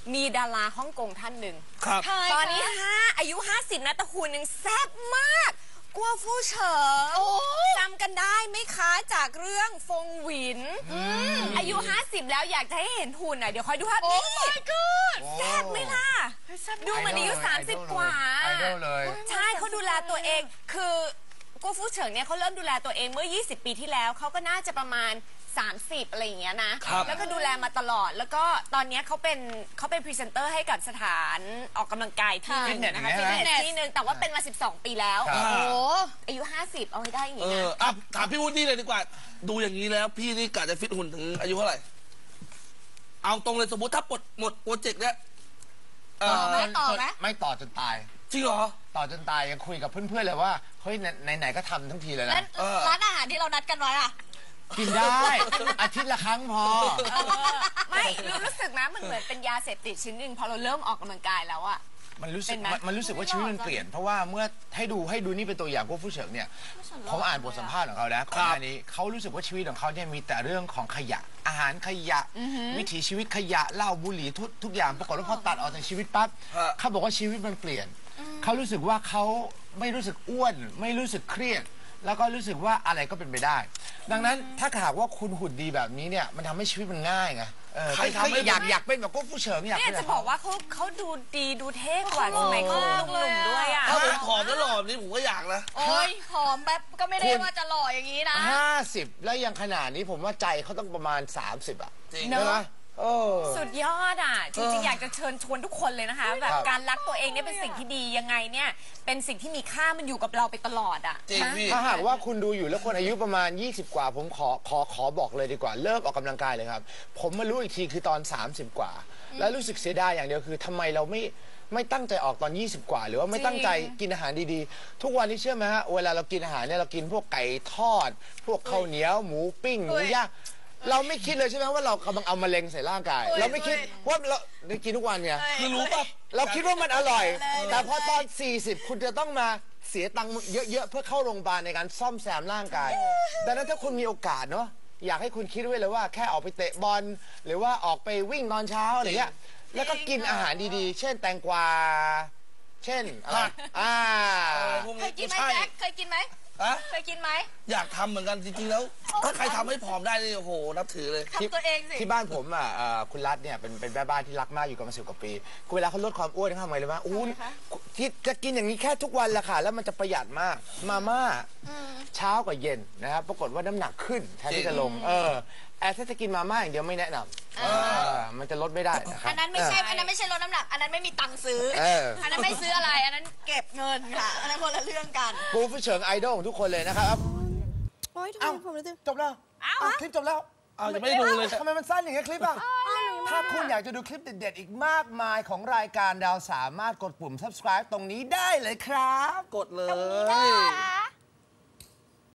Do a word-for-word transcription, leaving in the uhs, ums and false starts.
มีดาราฮ่องกงท่านหนึ่งครับตอนนี้ห้าอายุห้าสิบนะแต่หุ่นยังแซ่บมากกัวฟู่เฉิงจำกันได้ไหมคะจากเรื่องฟงหวินอายุห้าสิบแล้วอยากจะให้เห็นหุ่นอ่ะเดี๋ยวคอยดูภาพนี้แซ่บไหมล่ะดูเหมือนอายุสามสิบกว่าใช่เขาดูแลตัวเองคือกัวฟู่เฉิงเนี่ยเขาเริ่มดูแลตัวเองเมื่อยี่สิบปีที่แล้วเขาก็น่าจะประมาณสามสิบอะไรอย่างเงี้ยนะแล้วก็ดูแลมาตลอดแล้วก็ตอนนี้เขาเป็นเขาเป็นพรีเซนเตอร์ให้กับสถานออกกำลังกายที่หนึ่งนะคะฟิตเนสที่หนึ่งแต่ว่าเป็นมาสิบสองปีแล้วโอ้อายุห้าสิบเอาให้ได้อย่างงี้นะอ่ะถามพี่วูดดี้เลยดีกว่าดูอย่างนี้แล้วพี่นี่กะจะฟิตหุ่นถึงอายุเท่าไหร่เอาตรงเลยสมมติถ้าปลดหมดโปรเจกต์เนี้ยไม่ต่อไหมไม่ต่อจนตายจริงเหรอต่อจนตายยังคุยกับเพื่อนๆเลยว่าเฮ้ยไหนๆก็ทำทั้งทีเลยนะร้านอาหารที่เรานัดกันไว้อะกินได้อาทิตย์ละครั้งพอไม่รู้สึกนะมันเหมือนเป็นยาเสพติดชิ้นหนึ่งพอเราเริ่มออกกำลังกายแล้วอะมันรู้สึกมันรู้สึกว่าชีวิตมันเปลี่ยนเพราะว่าเมื่อให้ดูให้ดูนี่เป็นตัวอย่างกัวฟู่เฉิงเนี่ยผมอ่านบทสัมภาษณ์ของเขานะก่อนหน้านี้เขารู้สึกว่าชีวิตของเขาเนี่ยมีแต่เรื่องของขยะอาหารขยะวิถีชีวิตขยะเหล้าบุหรี่ทุกทุกอย่างปรากฏว่าพอตัดออกจากชีวิตปั๊บเขาบอกว่าชีวิตมันเปลี่ยนเขารู้สึกว่าเขาไม่รู้สึกอ้วนไม่รู้สึกเครียดแล้วก็รู้สึกว่าอะไรก็เป็นไปได้ดังนั้นถ้าหากว่าคุณหุ่นดีแบบนี้เนี่ยมันทำให้ชีวิตมันง่ายไงใครทำให้อยากอยากเป็นแบบกัวฟู่เฉิงอยากเนี่ยจะบอกว่าเขาเขาดูดีดูเท่กว่าสมัยเขาหนุ่มๆด้วยอ่ะถ้าผมผอมแล้วหล่อนี่ผมก็อยากนะโอ้ยผอมแบบก็ไม่ได้ว่าจะหล่ออย่างนี้นะห้าสิบแล้วยังขนาดนี้ผมว่าใจเขาต้องประมาณสามสิบอ่ะจริงใช่ไหมสุดยอดอ่ะจริงๆอยากจะเชิญชวนทุกคนเลยนะคะแบบการรักตัวเองเนี่ยเป็นสิ่งที่ดียังไงเนี่ยเป็นสิ่งที่มีค่ามันอยู่กับเราไปตลอดอ่ะถ้าหากว่าคุณดูอยู่แล้วคนอายุประมาณยี่สิบกว่าผมขอขอขอบอกเลยดีกว่าเลิกออกกำลังกายเลยครับผมมารู้อีกทีคือตอนสามสิบกว่าแล้วรู้สึกเสียดายอย่างเดียวคือทำไมเราไม่ไม่ตั้งใจออกตอนยี่สิบกว่าหรือว่าไม่ตั้งใจกินอาหารดีๆทุกวันนี้เชื่อไหมฮะเวลาเรากินอาหารเนี่ยเรากินพวกไก่ทอดพวกข้าวเหนียวหมูปิ้งหมูย่างเราไม่คิดเลยใช่ไหมว่าเรากำลังเอามะเร็งใส่ร่างกายเราไม่คิดว่าเราได้กินทุกวันไงคือรู้ป่ะเราคิดว่ามันอร่อยแต่พอตอนสี่สิบคุณจะต้องมาเสียตังค์เยอะๆเพื่อเข้าโรงพยาบาลในการซ่อมแซมร่างกายดังนั้นถ้าคุณมีโอกาสเนาะอยากให้คุณคิดไว้เลยว่าแค่ออกไปเตะบอลหรือว่าออกไปวิ่งตอนเช้าอะไรเงี้ยแล้วก็กินอาหารดีๆเช่นแตงกวาเช่นอะไรอ่าเคยกินไหมแจ็คเคยกินไหมเคยกินไหมอยากทำเหมือนกันจริงๆแล้วถ้าใครทำให้ผอมได้นี่โอ้โหนับถือเลยทำตัวเองสิที่บ้านผมอ่ะคุณรัตเนี่ยเป็นเป็นแม่บ้านที่รักมากอยู่กันมาสิบกว่าปีเวลาเขาลดความอ้วนเขาทำไงเลยว่าอู้ที่จะกินอย่างนี้แค่ทุกวันแหละค่ะแล้วมันจะประหยัดมากมาม่าเช้ากับเย็นนะครับปรากฏว่าน้ำหนักขึ้นแทนที่จะลงเออแต่ถ้าจะกินมาม่าอย่างเดียวไม่แนะนำมันจะลดไม่ได้นะครับอันนั้นไม่ใช่อันนั้นไม่ใช่ลดน้ำหนักอันนั้นไม่มีตังค์ซื้ออันนั้นไม่ซื้ออะไรอันนั้นเก็บเงินค่ะอันนั้นคนละเรื่องกันกัวฟู่เฉิงไอดอลของทุกคนเลยนะครับโอ้ยทำไมผมรู้สึกจบแล้วคลิปจบแล้วเอาจะไม่ดูเลยทำไมมันสั้นอย่างเงี้ยคลิปอ่ะถ้าคุณอยากจะดูคลิปเด็ดๆอีกมากมายของรายการดาวสามารถกดปุ่ม subscribe ตรงนี้ได้เลยครับกดเลย